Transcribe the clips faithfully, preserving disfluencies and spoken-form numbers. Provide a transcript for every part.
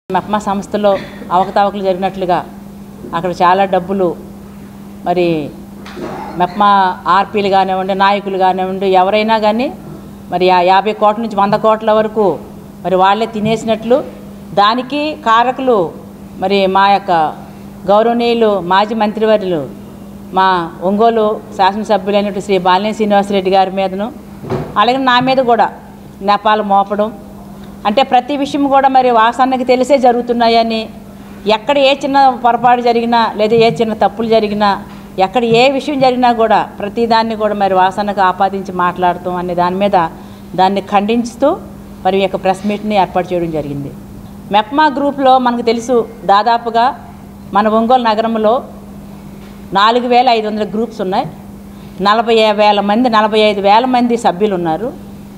మెప్మా సంస్థలో అవకతవకలు జరిగినట్లుగా అక్కడ చాలా డబ్బులు మరి మెప్మా ఆర్పీలు కానివ్వండి నాయకులు కానివ్వండి ఎవరైనా కానీ మరి ఆ యాభై కోట్ల నుంచి వంద కోట్ల వరకు మరి వాళ్ళే తినేసినట్లు దానికి కారకులు మరి మా యొక్క గౌరవనీయులు మాజీ మంత్రివర్యులు మా ఒంగోలు శాసనసభ్యులైనటువంటి శ్రీ బాలినేని శ్రీనివాసరెడ్డి గారి మీదను అలాగే నా మీద కూడా నేపాలు మోపడం అంటే ప్రతి విషయం కూడా మరి వాసన్నకి తెలిసే జరుగుతున్నాయని ఎక్కడ ఏ చిన్న పొరపాటు జరిగినా లేదా ఏ చిన్న తప్పులు జరిగినా ఎక్కడ ఏ విషయం జరిగినా కూడా ప్రతిదాన్ని కూడా మరి వాసన్నకు ఆపాదించి మాట్లాడతాం అనే దాని మీద దాన్ని ఖండిస్తూ మరి యొక్క ప్రెస్ మీట్ని ఏర్పాటు చేయడం జరిగింది. మెప్మా గ్రూప్లో మనకు తెలుసు దాదాపుగా మన ఒంగోలు నగరంలో నాలుగు వేల ఐదు వందల గ్రూప్స్ ఉన్నాయి. నలభై వేల మంది నలభై ఐదు వేల మంది సభ్యులు ఉన్నారు.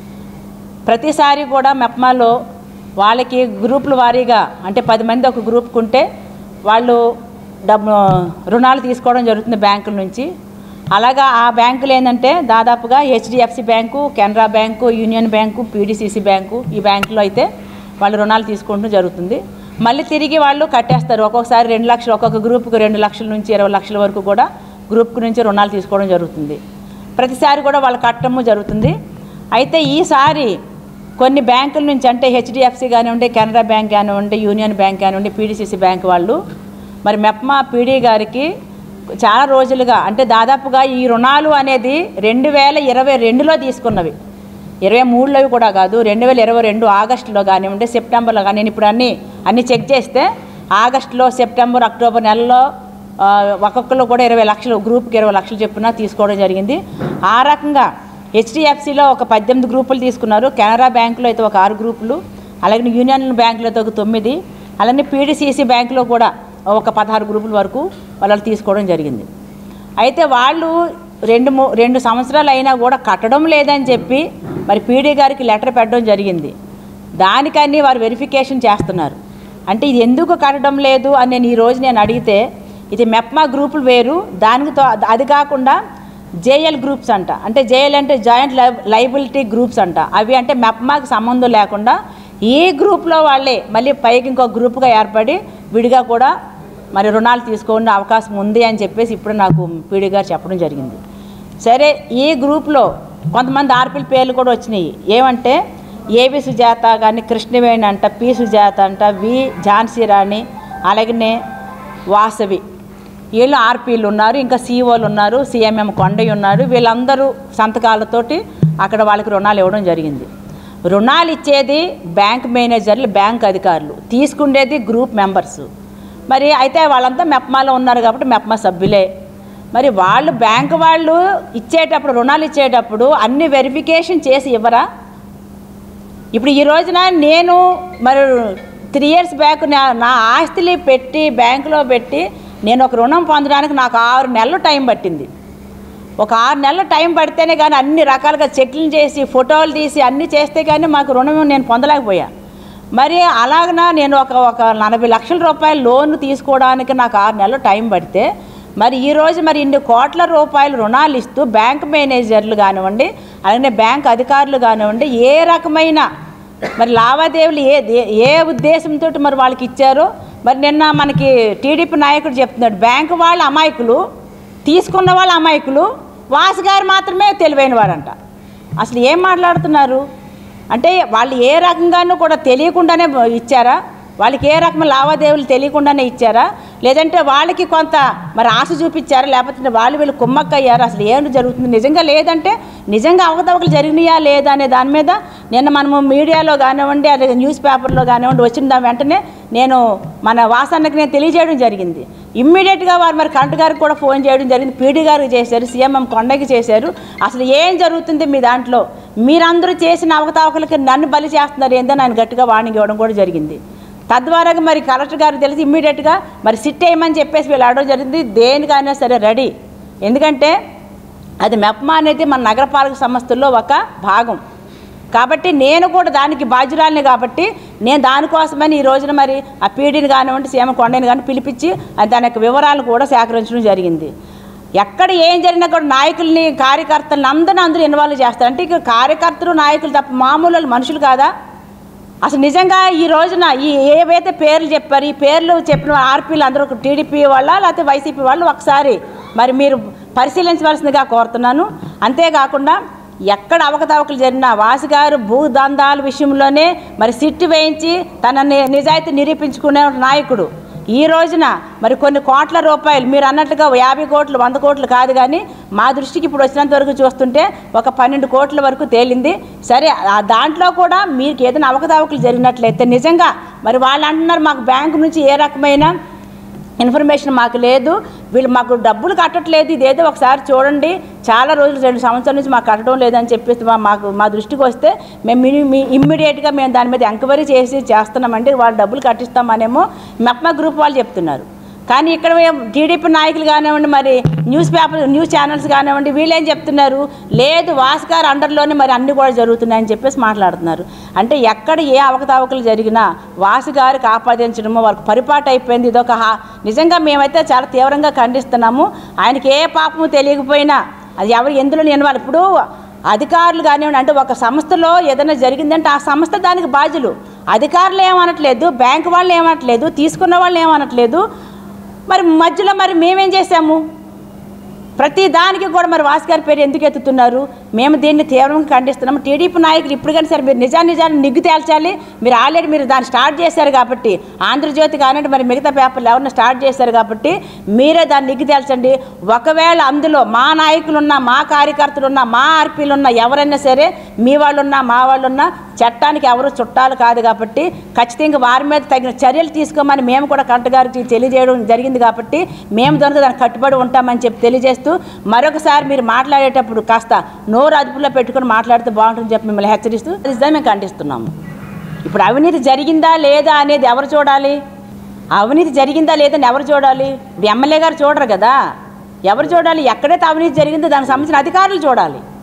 ప్రతిసారి కూడా మెప్మాలో వాళ్ళకి గ్రూపుల వారీగా అంటే పది మంది ఒక గ్రూప్కి ఉంటే వాళ్ళు డబ్బు రుణాలు తీసుకోవడం జరుగుతుంది బ్యాంకుల నుంచి. అలాగా ఆ బ్యాంకులు ఏంటంటే దాదాపుగా HDFC bank, Canara bank, union bank, PDCC bank ఈ బ్యాంకులో అయితే వాళ్ళు రుణాలు తీసుకోవడం జరుగుతుంది. మళ్ళీ తిరిగి వాళ్ళు కట్టేస్తారు. ఒక్కొక్కసారి రెండు లక్షలు ఒక్కొక్క గ్రూప్కి రెండు లక్షల నుంచి ఇరవై లక్షల వరకు కూడా గ్రూప్కి నుంచి రుణాలు తీసుకోవడం జరుగుతుంది. ప్రతిసారి కూడా వాళ్ళు కట్టడము జరుగుతుంది. అయితే ఈసారి కొన్ని బ్యాంకుల నుంచి అంటే హెచ్డిఎఫ్సి కానివ్వండి, కెనరా బ్యాంక్ కానివ్వండి, యూనియన్ బ్యాంక్ కానివ్వండి, పీడీసీసీ బ్యాంక్ వాళ్ళు మరి మెప్మా పీడీ గారికి చాలా రోజులుగా అంటే దాదాపుగా ఈ రుణాలు అనేది రెండు వేల ఇరవై రెండులో తీసుకున్నవి, ఇరవై మూడులోవి కూడా కాదు, రెండు వేల ఇరవై రెండు ఆగస్టులో కానివ్వండి, సెప్టెంబర్లో కానీ నేను ఇప్పుడు అన్నీ అన్నీ చెక్ చేస్తే ఆగస్టులో, సెప్టెంబర్, అక్టోబర్ నెలలో ఒక్కొక్కరు కూడా ఇరవై లక్షలు గ్రూప్కి ఇరవై లక్షలు చొప్పున తీసుకోవడం జరిగింది. ఆ రకంగా హెచ్డిఎఫ్సిలో ఒక పద్దెనిమిది గ్రూపులు తీసుకున్నారు, కెనరా బ్యాంకులో అయితే ఒక ఆరు గ్రూపులు, అలాగే యూనియన్ బ్యాంకులో అయితే ఒక తొమ్మిది, అలాగే పీడీసీసీ బ్యాంకులో కూడా ఒక పదహారు గ్రూపుల వరకు వాళ్ళు తీసుకోవడం జరిగింది. అయితే వాళ్ళు రెండు మూ రెండు సంవత్సరాలు అయినా కూడా కట్టడం లేదని చెప్పి మరి పీడీ గారికి లెటర్ పెట్టడం జరిగింది. దానికన్నీ వారు వెరిఫికేషన్ చేస్తున్నారు. అంటే ఇది ఎందుకు కట్టడం లేదు అని నేను ఈరోజు నేను అడిగితే ఇది మెప్మా గ్రూపులు వేరు, దానితో అది కాకుండా జేఎల్ గ్రూప్స్ అంట, అంటే జేఎల్ అంటే జాయింట్ లైబిలిటీ గ్రూప్స్ అంట, అవి అంటే మెప్మాకి సంబంధం లేకుండా ఈ గ్రూప్లో వాళ్ళే మళ్ళీ పైకి ఇంకో గ్రూప్గా ఏర్పడి విడిగా కూడా మరి రుణాలు తీసుకునే అవకాశం ఉంది అని చెప్పేసి ఇప్పుడు నాకు పీడీ గారు చెప్పడం జరిగింది. సరే, ఈ గ్రూప్లో కొంతమంది ఆర్పీల పేర్లు కూడా వచ్చినాయి. ఏమంటే ఏవి సుజాత కానీ, కృష్ణవేణి అంట, పి సుజాత అంట, వి ఝాన్సీ రాణి, అలాగనే వాసవి, వీళ్ళు ఆర్పీలు ఉన్నారు, ఇంకా సీఓలు ఉన్నారు, సిఎంఎం కొండయ్య ఉన్నారు. వీళ్ళందరూ సంతకాలతోటి అక్కడ వాళ్ళకి రుణాలు ఇవ్వడం జరిగింది. రుణాలు ఇచ్చేది బ్యాంక్ మేనేజర్లు, బ్యాంక్ అధికారులు, తీసుకునేది గ్రూప్ మెంబర్స్. మరి అయితే వాళ్ళంతా మెప్మాలో ఉన్నారు కాబట్టి మెప్మా సభ్యులే. మరి వాళ్ళు బ్యాంక్ వాళ్ళు ఇచ్చేటప్పుడు రుణాలు ఇచ్చేటప్పుడు అన్ని వెరిఫికేషన్ చేసి ఇవ్వరా? ఇప్పుడు ఈ రోజున నేను మరి త్రీ ఇయర్స్ బ్యాక్ నా ఆస్తులు పెట్టి బ్యాంకులో పెట్టి నేను ఒక రుణం పొందడానికి నాకు ఆరు నెలలు టైం పట్టింది. ఒక ఆరు నెలలు టైం పడితేనే కానీ అన్ని రకాలుగా చెక్లు చేసి ఫోటోలు తీసి అన్నీ చేస్తే కానీ మాకు రుణం నేను పొందలేకపోయా. మరి అలాగనా నేను ఒక ఒక నలభై లక్షల రూపాయలు లోన్ తీసుకోవడానికి నాకు ఆరు నెలలు టైం పడితే మరి ఈరోజు మరి ఇన్ని కోట్ల రూపాయలు రుణాలు ఇస్తూ బ్యాంక్ మేనేజర్లు కానివ్వండి, అలాగే బ్యాంక్ అధికారులు కానివ్వండి, ఏ రకమైన మరి లావాదేవీలు ఏ ఏ ఉద్దేశంతో మరి వాళ్ళకి ఇచ్చారో మరి నిన్న మనకి టీడీపీ నాయకుడు చెప్తున్నాడు, బ్యాంకు వాళ్ళు అమాయకులు, తీసుకున్న వాళ్ళు అమాయకులు, వాసుగారు మాత్రమే తెలివైన వారంట. అసలు ఏం మాట్లాడుతున్నారు? అంటే వాళ్ళు ఏ రకంగానూ కూడా తెలియకుండానే ఇచ్చారా? వాళ్ళకి ఏ రకమైన లావాదేవీలు తెలియకుండానే ఇచ్చారా? లేదంటే వాళ్ళకి కొంత మరి ఆశ చూపించారా? లేకపోతే వాళ్ళు వీళ్ళు కుమ్మక్కయ్యారా? అసలు ఏంటి జరుగుతుంది నిజంగా? లేదంటే నిజంగా అవకతవకలు జరిగినాయా లేదా అనే దాని మీద నిన్న మనము మీడియాలో కానివ్వండి, అలాగే న్యూస్ పేపర్లో కానివ్వండి వచ్చిన దాని వెంటనే నేను మన వాసన్నకి నేను తెలియజేయడం జరిగింది. ఇమ్మీడియట్గా వారు మరి కరెంట్ గారికి కూడా ఫోన్ చేయడం జరిగింది, పీడీ గారికి చేశారు, సీఎంఎం కొండకి చేశారు. అసలు ఏం జరుగుతుంది మీ దాంట్లో? మీరందరూ చేసిన అవకతవకలకి నన్ను బలి చేస్తున్నారు ఏందని ఆయన గట్టిగా వార్నింగ్ ఇవ్వడం కూడా జరిగింది. తద్వారా మరి కలెక్టర్ గారికి తెలిసి ఇమ్మీడియట్గా మరి సిట్ వేయమని చెప్పేసి వీళ్ళు అడగడం జరిగింది. దేనికైనా సరే రెడీ, ఎందుకంటే అది మెప్మా అనేది మన నగరపాలక సంస్థల్లో ఒక భాగం కాబట్టి నేను కూడా దానికి బాధ్యురాలిని కాబట్టి నేను దానికోసమని ఈ రోజున మరి ఆ పీడీని కానివ్వండి, సీఎం కొండని కానీ పిలిపించి దాని యొక్క వివరాలు కూడా సేకరించడం జరిగింది. ఎక్కడ ఏం జరిగినా కూడా నాయకుల్ని, కార్యకర్తలను అందరినీ అందరూ ఇన్వాల్వ్ చేస్తారు. అంటే ఇక కార్యకర్తలు నాయకులు తప్ప మామూలు మనుషులు కాదా? అసలు నిజంగా ఈ రోజున ఈ ఏవైతే పేర్లు చెప్పారు ఈ పేర్లు చెప్పిన ఆర్పీలు అందరూ టీడీపీ వాళ్ళ లేకపోతే వైసీపీ వాళ్ళు ఒకసారి మరి మీరు పరిశీలించవలసిందిగా కోరుతున్నాను. అంతేకాకుండా ఎక్కడ అవకతవకలు జరిగినా వాసు గారు భూదందాల విషయంలోనే మరి సిట్టు వేయించి తన నిజాయితీ నిరూపించుకునే నాయకుడు. ఈ రోజున మరి కొన్ని కోట్ల రూపాయలు మీరు అన్నట్లుగా యాభై కోట్లు వంద కోట్లు కాదు, కానీ మా దృష్టికి ఇప్పుడు వచ్చినంత వరకు చూస్తుంటే ఒక పన్నెండు కోట్ల వరకు తేలింది. సరే, దాంట్లో కూడా మీకు ఏదైనా అవకతవకలు జరిగినట్లయితే నిజంగా మరి వాళ్ళు అంటున్నారు మాకు బ్యాంకు నుంచి ఏ రకమైన ఇన్ఫర్మేషన్ మాకు లేదు, వీళ్ళు మాకు డబ్బులు కట్టట్లేదు, ఇదేదో ఒకసారి చూడండి, చాలా రోజులు రెండు సంవత్సరాల నుంచి మాకు కట్టడం లేదని చెప్పేసి మాకు మా దృష్టికి వస్తే మేము మీ ఇమ్మీడియట్గా మేము దాని మీద ఎంక్వైరీ చేసి చేస్తున్నామండి, వాళ్ళు డబ్బులు కట్టిస్తామనేమో మెప్మా గ్రూప్ వాళ్ళు చెప్తున్నారు. కానీ ఇక్కడ టీడీపీ నాయకులు కానివ్వండి, మరి న్యూస్ పేపర్ న్యూస్ ఛానల్స్ కానివ్వండి, వీళ్ళేం చెప్తున్నారు, లేదు వాసు గారు అండర్లోనే మరి అన్నీ కూడా జరుగుతున్నాయని చెప్పేసి మాట్లాడుతున్నారు. అంటే ఎక్కడ ఏ అవకతవకలు జరిగినా వాసు గారికి ఆపాదించడము వాళ్ళకి పరిపాటు అయిపోయింది. ఇదొక నిజంగా మేమైతే చాలా తీవ్రంగా ఖండిస్తున్నాము. ఆయనకి ఏ పాపము తెలియకపోయినా అది ఎవరు ఎందులో ఇన్వాల్వ్, ఇప్పుడు అధికారులు కానివ్వండి, అంటే ఒక సంస్థలో ఏదైనా జరిగిందంటే ఆ సంస్థ దానికి బాధ్యులు. అధికారులు ఏమనట్లేదు, బ్యాంకు వాళ్ళు ఏమనట్లేదు, తీసుకున్న వాళ్ళు ఏమనట్లేదు, మరి మధ్యలో మరి మేమేం చేసాము? ప్రతి దానికి కూడా మరి వాసు గారి పేరు ఎందుకు ఎత్తుతున్నారు? మేము దీన్ని తీవ్రంగా ఖండిస్తున్నాము. టీడీపీ నాయకులు ఇప్పుడు కానీ సరే మీరు నిజా నిజాన్ని నిగ్గు తేల్చాలి. మీరు ఆల్రెడీ మీరు దాన్ని స్టార్ట్ చేశారు కాబట్టి, ఆంధ్రజ్యోతి కానివ్వండి మరి మిగతా పేపర్లు ఎవరైనా స్టార్ట్ చేశారు కాబట్టి మీరే దాన్ని నిగ్గు తేల్చండి. ఒకవేళ అందులో మా నాయకులున్నా, మా కార్యకర్తలున్నా, మా ఆర్పీలున్నా, ఎవరైనా సరే మీ వాళ్ళున్నా మా వాళ్ళున్నా చట్టానికి ఎవరు చుట్టాలు కాదు కాబట్టి ఖచ్చితంగా వారి మీద తగిన చర్యలు తీసుకోమని మేము కూడా కలెక్టర్ గారికి తెలియజేయడం జరిగింది. కాబట్టి మేము దానికి దానికి కట్టుబడి ఉంటామని చెప్పి తెలియజేస్తూ మరొకసారి మీరు మాట్లాడేటప్పుడు కాస్త నోరు అదుపులో పెట్టుకుని మాట్లాడితే బాగుంటుందని చెప్పి మిమ్మల్ని హెచ్చరిస్తూ నిజంగా మేము ఖండిస్తున్నాము. ఇప్పుడు అవినీతి జరిగిందా లేదా అనేది ఎవరు చూడాలి? అవినీతి జరిగిందా లేదని ఎవరు చూడాలి? ఎమ్మెల్యే గారు చూడరు కదా, ఎవరు చూడాలి? ఎక్కడైతే అవినీతి జరిగిందో దానికి సంబంధించిన అధికారులు చూడాలి.